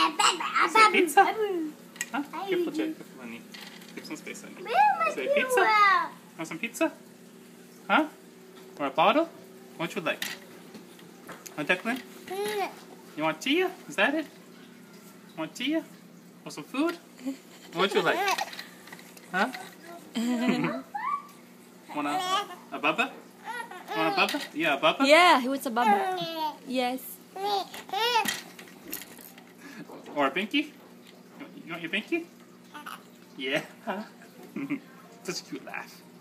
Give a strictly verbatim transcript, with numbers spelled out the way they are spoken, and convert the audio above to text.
Say pizza? Huh? Careful, Jack. Careful, honey. Give some space, honey. Say pizza? Want some pizza? Huh? Or a bottle? What would you like? Huh, Declan? You want tea? Is that it? Want tea? Or some food? What would you like? Huh? Want a, a bubba? Want a bubba? Yeah, a bubba? Yeah, he wants a bubba. Yes. Or a binky? You want your binky? Yeah. Such a cute laugh.